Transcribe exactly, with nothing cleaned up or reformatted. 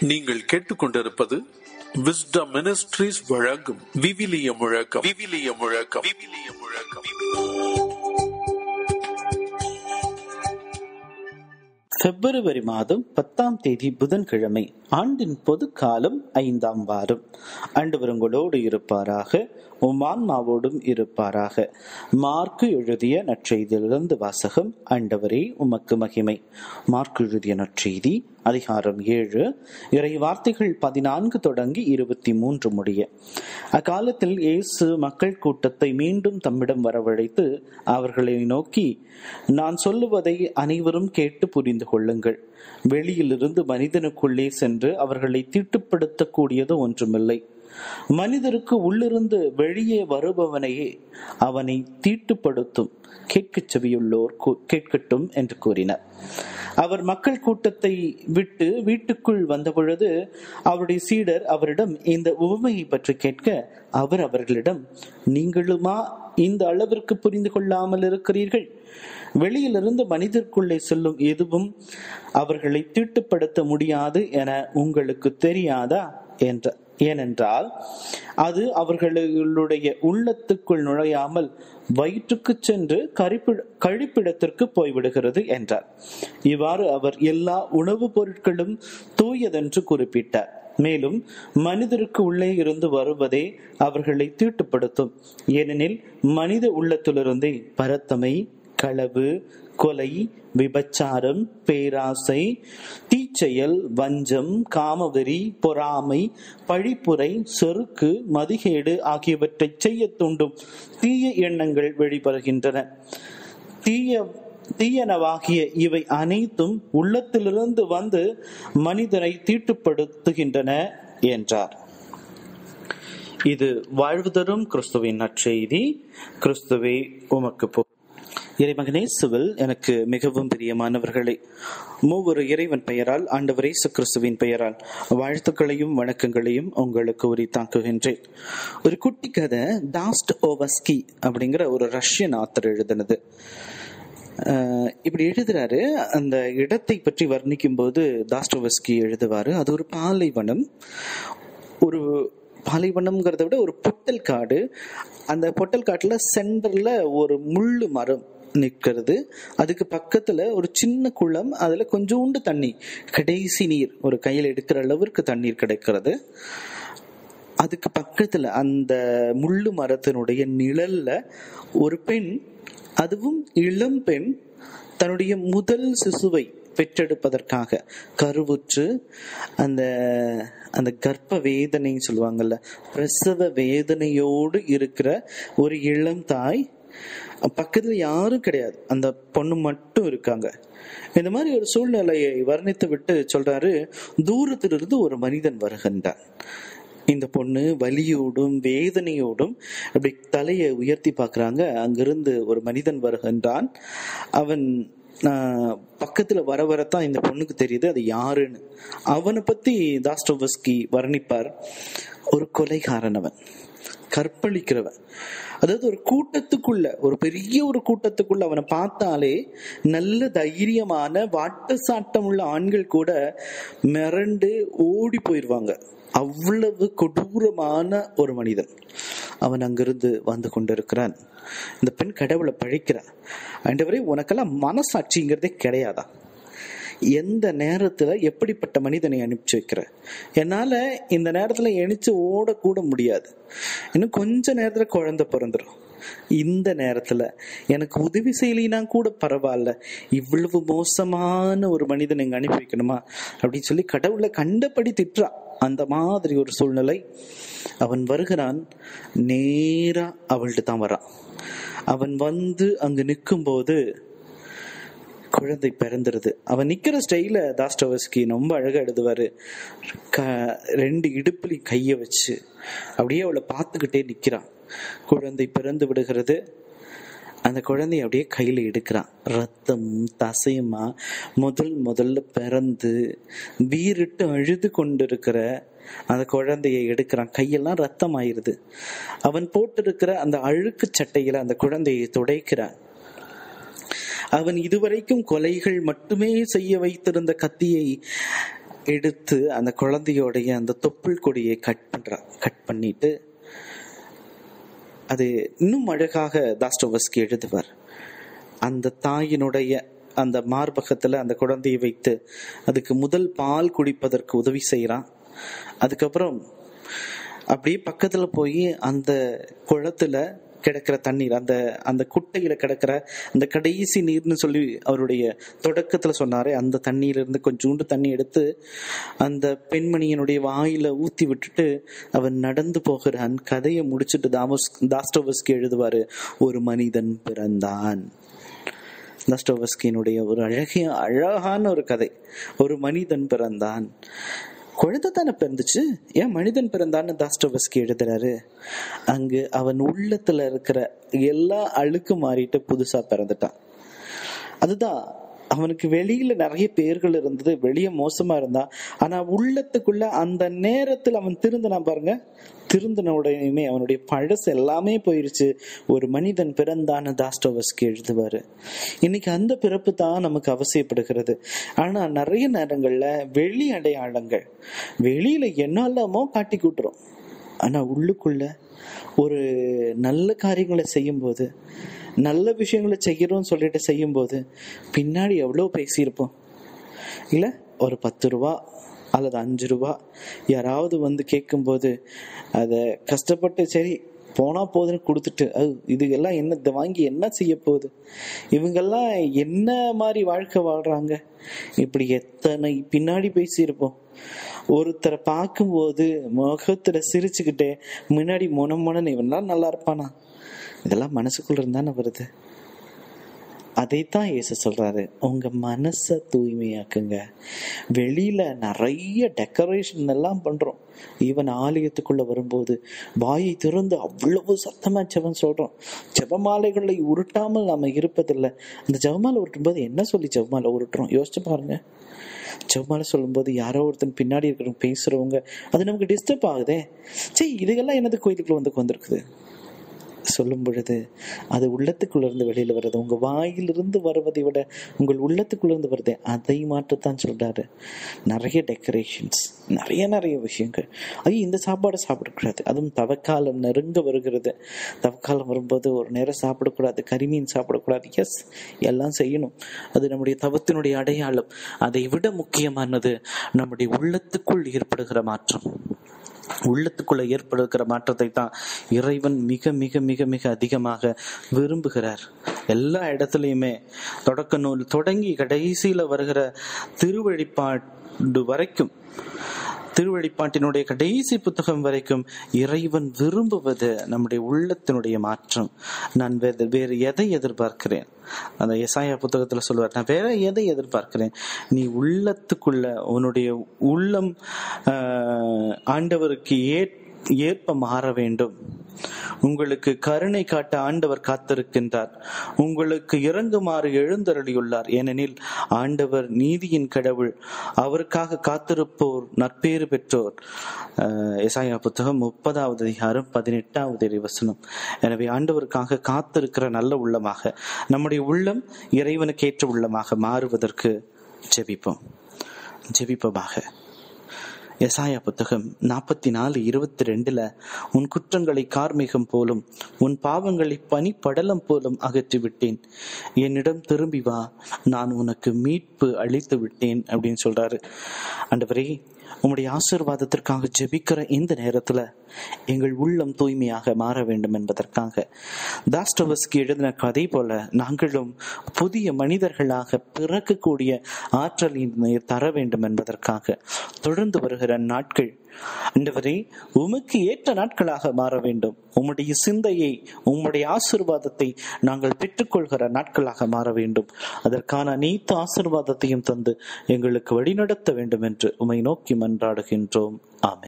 நீங்கள் கேட்டுக்கொண்டிருப்பது wisdom ministries வழங்கும் விவிலிய முழக்கம். விவிலிய முழக்கம். விவிலிய முழக்கம். பிப்ரவரி மாதம் பத்தாம் தேதி புதன்கிழமை, ஆண்டின் பொது காலம் ஐந்தாம் வாரம். ஆண்டவர் உங்களோடு இருப்பாராக, உம் ஆன்மாவோடும் இருப்பாராக. மார்க்கு எழுதிய நற்செய்தியிலிருந்து வாசகம். ஆண்டவரே உமக்கு மகிமை. மார்க்கு எழுதிய நற்செய்தி அதிகாரம் ஏழு, இறை வார்த்தைகள் பதினான்கு தொடங்கி இருபத்தி மூன்று முடிய. அக்காலத்தில் இயேசு மக்கள் கூட்டத்தை மீண்டும் தம்மிடம் வரவழைத்து அவர்களை நோக்கி, நான் சொல்லுவதை அனைவரும் கேட்டு புரிந்து கொள்ளுங்கள். வெளியிலிருந்து மனிதனுக்குள்ளே சென்று அவர்களை தீட்டுப்படுத்தக்கூடியது ஒன்றுமில்லை. மனிதருக்கு உள்ளிருந்து வெளியே வருபவனையே அவனை தீட்டுப்படுத்தும். கேட்கச் செவியுள்ளோர் கேட்கட்டும் என்று கூறினார். அவர் மக்கள் கூட்டத்தை விட்டு வீட்டுக்குள் வந்தபொழுது அவருடைய சீடர் அவரிடம் இந்த உவமையை பற்றி கேட்க, அவர் அவர்களிடம், நீங்களுமா இந்த அளவிற்கு புரிந்து கொள்ளாமல் இருக்கிறீர்கள்? வெளியிலிருந்து மனிதருக்குள்ளே செல்லும் எதுவும் அவர்களை தீட்டுப்படுத்த முடியாது என உங்களுக்கு தெரியாதா என்ற ஏனென்றால் அது அவர்களுடைய உள்ளத்துக்குள் நுழையாமல் வயிற்றுக்கு சென்று கழிப்பிடத்திற்கு போய்விடுகிறது என்றார். இவ்வாறு அவர் எல்லா உணவுப் பொருட்களும் தூயதென்று குறிப்பிட்டார். மேலும் மனிதருக்கு உள்ளே இருந்து வருவதே அவர்களை தீட்டுப்படுத்தும். ஏனெனில் மனித உள்ளத்திலிருந்தே பரத்தமை, களவு, கொலை, விபச்சாரம், பேராசை, தீச்செயல், வஞ்சம், காமவெறி, பொறாமை, பழிப்புரை, செருக்கு, மதிகேடு ஆகியவற்றை செய்ய தூண்டும் தீய எண்ணங்கள் வெளிப்படுகின்றன. தீய தீயனவாகிய இவை அனைத்தும் உள்ளத்திலிருந்து வந்து மனிதனை தீட்டுப்படுத்துகின்றன என்றார். இது வாழ்வு தரும் கிறிஸ்துவின் நற்செய்தி. கிறிஸ்துவே உமக்கு போ. இறைமகனேசுவில் எனக்கு மிகவும் பிரியமானவர்களே, மூவொரு இறைவன் பெயரால், ஆண்டவர் இயேசு கிறிஸ்துவின் பெயரால் வாழ்த்துக்களையும் வணக்கங்களையும் உங்களுக்கு உரித்தாக்குகின்றேன். ஒரு குட்டி கதை, டாஸ்டோவஸ்கி அப்படிங்கிற ஒரு ரஷ்யன் ஆத்தர் எழுதினது. இப்படி எழுதுறாரு. அந்த இடத்தை பற்றி வர்ணிக்கும் போது டாஸ்டோவஸ்கி எழுதுவாரு, அது ஒரு பாலைவனம். ஒரு பாலைவனம்ங்கிறத விட ஒரு பொட்டல் காடு. அந்த பொட்டல் காட்டுல சென்டர்ல ஒரு முள்ளு மரம் நிற்கிறது. அதுக்கு பக்கத்துல ஒரு சின்ன குளம், அதுல கொஞ்சோண்டு தண்ணி, கடைசி நீர், ஒரு கையில் எடுக்கிற அளவிற்கு தண்ணீர் கிடைக்கிறது. அதுக்கு பக்கத்துல அந்த முள்ளு மரத்தினுடைய நிழல்ல ஒரு பெண், அதுவும் இளம் பெண், தன்னுடைய முதல் சிசுவை பெற்றெடுப்பதற்காக கருவுற்று அந்த அந்த கர்ப்ப வேதனை சொல்லுவாங்கல்ல, பிரசவ வேதனையோடு இருக்கிற ஒரு இளம் தாய். பக்கத்துல யாரும் கிடையாது, அந்த பொண்ணு மட்டும் இருக்காங்க. இந்த மாதிரி ஒரு சூழ்நிலையை வர்ணித்து விட்டு சொல்றாரு, தூரத்திலிருந்து ஒரு மனிதன் வருகின்றான். இந்த பொண்ணு வலியோடும் வேதனையோடும் அப்படி தலையை உயர்த்தி பார்க்கறாங்க. அங்கிருந்து ஒரு மனிதன் வருகின்றான். அவன் பக்கத்துல வர வரத்தான் இந்த பொண்ணுக்கு தெரியுது அது யாருன்னு. அவனை பத்தி டாஸ்டோவஸ்கி வர்ணிப்பார், ஒரு கொலைகாரன், அவன் கற்பழிக்கிறவன். அதாவது ஒரு கூட்டத்துக்குள்ள, ஒரு பெரிய ஒரு கூட்டத்துக்குள்ள அவனை பார்த்தாலே நல்ல தைரியமான வாட்ட சாட்டம் உள்ள ஆண்கள் கூட மிரண்டு ஓடி போயிடுவாங்க. அவ்வளவு கொடூரமான ஒரு மனிதன் அவன் அங்கிருந்து வந்து கொண்டிருக்கிறான். இந்த பெண் கடவுளை பழிக்கிறான். ஆண்டவரே, உனக்கெல்லாம் மனசாட்சிங்கிறதே கிடையாதா? எந்த நேரத்துல எப்படிப்பட்ட மனிதனை அனுப்பிச்சு வைக்கிற? என்னால இந்த நேரத்துல எணிச்சு ஓடக்கூட முடியாது. இன்னும் கொஞ்ச நேரத்துல குழந்தை பிறந்துடும். இந்த நேரத்துல எனக்கு உதவி செய்யலினா கூட பரவாயில்ல, இவ்வளவு மோசமான ஒரு மனிதனை இங்க அனுப்பி வைக்கணுமா அப்படின்னு சொல்லி கடவுளை கண்டபடி திட்டுறான். அந்த மாதிரி ஒரு சூழ்நிலை. அவன் வருகிறான், நேரா அவள்கிட்ட தான் வரான். அவன் வந்து அங்கு நிற்கும் போது குழந்தை பிறந்துருது. அவன் நிக்கிற ஸ்டைல டாஸ்டோவஸ்கி ரொம்ப அழகா எழுதுவாரு. க ரெண்டு இடுப்புலையும் கைய வச்சு அப்படியே அவளை பார்த்துக்கிட்டே நிக்கிறான். குழந்தை பிறந்து விடுகிறது. அந்த குழந்தைய அப்படியே கையில எடுக்கிறான். ரத்தம் தசையுமா முதல் முதல்ல பிறந்து வீறிட்டு அழுது கொண்டிருக்கிற அந்த குழந்தையை எடுக்கிறான். கையெல்லாம் ரத்தம் ஆயிருது. அவன் போட்டிருக்கிற அந்த அழுக்கு சட்டையில அந்த குழந்தையை துடைக்கிறான். அவன் இதுவரைக்கும் கொலைகள் மட்டுமே செய்ய வைத்திருந்த கத்தியை எடுத்து அந்த குழந்தையோடைய அந்த தொப்புள் கொடியை கட் பண்றா. கட் பண்ணிட்டு அது இன்னும் அழகாக தாஸ்டோவஸ்கி எழுதுவார். அந்த தாயினுடைய அந்த மார்பகத்துல அந்த குழந்தையை வைத்து அதுக்கு முதல் பால் குடிப்பதற்கு உதவி செய்யறான். அதுக்கப்புறம் அப்படியே பக்கத்துல போய் அந்த குளத்துல கிடக்கிற தண்ணீர், அந்த அந்த குட்டையில கிடக்கிற அந்த கடைசி நீர்னு சொல்லி அவருடைய தொடக்கத்துல சொன்னாரே, அந்த தண்ணீரிலிருந்து கொஞ்சோண்டு தண்ணி எடுத்து அந்த பெண்மணியினுடைய வாயில ஊத்தி விட்டுட்டு அவன் நடந்து போகிறான். கதையை முடிச்சுட்டு தாமோஸ் தாஸ்டோவஸ்கி எழுதுவாரு, ஒரு மனிதன் பிறந்தான். தாஸ்டோவஸ்கியினுடைய ஒரு அழகிய அழகான ஒரு கதை, ஒரு மனிதன் பிறந்தான். குழந்தை தானே பிறந்துச்சு, ஏன் மனிதன் பிறந்தான்னு தாஸ்டோவஸ்கி எழுதுறாரு. அங்கு அவன் உள்ளத்துல இருக்கிற எல்லா அழுக்கு மாறிட்டு புதுசா பிறந்துட்டான். அதுதான், அவனுக்கு வெளியில நிறைய பேர்கள் இருந்தது, வெளியே மோசமா இருந்தான். ஆனா உள்ளத்துக்குள்ள அந்த நேரத்தில் அவன் திருந்தினான் பாருங்க. திருந்தின உடனே அவனுடைய பழசு எல்லாமே போயிருச்சு. ஒரு மனிதன் பிறந்தான்னு தாஸ்டோவஸ்கி எழுதுவாரு. இன்னைக்கு அந்த பிறப்பு தான் நமக்கு அவசியப்படுகிறது. ஆனா நிறைய நேரங்கள்ல வெளி அடையாளங்கள் வெளியில என்னெல்லாமோ காட்டி கூட்டுறோம். ஆனா உள்ளுக்குள்ள ஒரு நல்ல காரியங்களை செய்யும் போது, நல்ல விஷயங்களை செய்யறோம் சொல்லிட்டு செய்யும் போது பின்னாடி எவ்வளவு பேசியிருப்போம் இல்ல. ஒரு பத்து ரூபா அல்லது அஞ்சு ரூபா யாராவது வந்து கேட்கும்போது அதை கஷ்டப்பட்டு சரி போனா போதுன்னு கொடுத்துட்டு, அது இதுக்கெல்லாம் என்ன, இதை வாங்கி என்ன செய்ய போகுது, இவங்கெல்லாம் என்ன மாதிரி வாழ்க்கை வாழ்றாங்க, இப்படி எத்தனை பின்னாடி பேசியிருப்போம். ஒருத்தரை பார்க்கும்போது முகத்துல சிரிச்சுக்கிட்டே முன்னாடி மொன மொனன்னு இவன்லாம் நல்லா இருப்பானா, இதெல்லாம் மனசுக்குள்ள இருந்தானே வருது. அதைத்தான் இயேசு சொல்றாரு, உங்க மனசை தூய்மையாக்குங்க. வெளியில நிறைய டெக்கரேஷன் எல்லாம் பண்றோம். ஈவன் ஆலயத்துக்குள்ள வரும்போது வாயை திறந்து அவ்வளவு சத்தமா ஜெபம் சொல்றோம். ஜெபமாலைகளை உருட்டாமல் நாம இருப்பதில்லை. அந்த ஜெபமாலை உருட்டும் போது என்ன சொல்லி ஜெபமாலை உருட்டுறோம் யோசிச்சு பாருங்க. ஜெபமாலை சொல்லும் போது யாரோ ஒருத்தன் பின்னாடி இருக்கிறவங்க பேசுறவங்க, அது நமக்கு டிஸ்டர்ப் ஆகுதே. சரி, இதுக்கெல்லாம் என்னது கோயிலுக்குள்ள வந்து வந்திருக்குது சொல்லும் பொழுது அது உள்ளத்துக்குள்ள இருந்து வெளியில வருது. உங்க வாயிலிருந்து வருவதை விட உங்கள் உள்ளத்துக்குள்ள இருந்து வருது, அதை மாற்றத்தான் சொல்றாரு. நிறைய டெக்கரேஷன்ஸ், நிறைய நிறைய விஷயங்கள். ஐயோ இந்த சாப்பாடை சாப்பிடக்கூடாது, அதுவும் தவக்காலம் நெருங்க வருகிறது. தவக்காலம் வரும்போது ஒரு நேரம் சாப்பிடக்கூடாது, கரிமீன் சாப்பிடக்கூடாது. எஸ், எல்லாம் செய்யணும், அது நம்முடைய தவத்தினுடைய அடையாளம். அதை விட முக்கியமானது நம்முடைய உள்ளத்துக்குள் ஏற்படுகிற மாற்றம். உள்ளத்துக்குள்ள ஏற்படுகிற மாற்றத்தை தான் இறைவன் மிக மிக மிக மிக அதிகமாக விரும்புகிறார். எல்லா இடத்துலயுமே தொடக்க நூல் தொடங்கி கடைசியில வருகிற திருவழிபாடு வரைக்கும், திருவழிப்பாட்டினுடைய கடைசி புத்தகம் வரைக்கும் இறைவன் விரும்புவது நம்முடைய உள்ளத்தினுடைய மாற்றம். நான் வேறு வேறு எதை எதிர்பார்க்கிறேன்? அந்த எசாயா புத்தகத்துல சொல்லுவார், நான் வேற எதை எதிர்பார்க்கிறேன்? நீ உள்ளத்துக்குள்ள உன்னுடைய உள்ளம் ஆஹ் ஆண்டவருக்கு ஏ ஏற்ப மாற வேண்டும். உங்களுக்கு கருணை காட்ட ஆண்டவர் காத்திருக்கின்றார், உங்களுக்கு இறங்குமாறு எழுந்தருளியுள்ளார். ஏனெனில் ஆண்டவர் நீதியின் கடவுள், அவருக்காக காத்திருப்போர் நற்பேறு பெற்றோர். எசாயா புத்தகம் முப்பதாவது அதிகாரம் பதினெட்டாவது வசனம். எனவே ஆண்டவருக்காக காத்திருக்கிற நல்ல உள்ளமாக, நம்முடைய உள்ளம் இறைவனுக்கு ஏற்ற உள்ளமாக மாறுவதற்கு ஜெபிப்போம். ஜெபிப்போமாக. எசாயா புத்தகம் நாற்பத்தி நாலு இருபத்தி ரெண்டுல உன் குற்றங்களை கார்மேகம் போலும் உன் பாவங்களை பனிப்படலம் போலும் அகற்றி விட்டேன், என்னிடம் திரும்பி வா, நான் உனக்கு மீட்பு அளித்து விட்டேன் அப்படின்னு சொல்றாரு. ஆண்டவரே, உம்முடைய ஆசீர்வாதத்திற்காக ஜெபிக்கிற இந்த நேரத்துல எங்கள் உள்ளம் தூய்மையாக மாற வேண்டும் என்பதற்காக தாஸ்டோவஸ்கி எழுதின கதை போல நாங்களும் புதிய மனிதர்களாக பிறக்கக்கூடிய ஆற்றலை தர வேண்டும் என்பதற்காக தொடர்ந்து வருகிற நாட்கள் ஆண்டவரே உமக்கு ஏற்ற நாட்களாக மாற வேண்டும். உம்முடைய சிந்தையை, உம்முடைய ஆசீர்வாதத்தை நாங்கள் பெற்றுக்கொள்கிற நாட்களாக மாற வேண்டும். அதற்கான அனைத்து ஆசீர்வாதத்தையும் தந்து எங்களுக்கு வழிநடத்த வேண்டும் என்று உம்மை நோக்கி மன்றாடுகின்றோம். ஆமென்.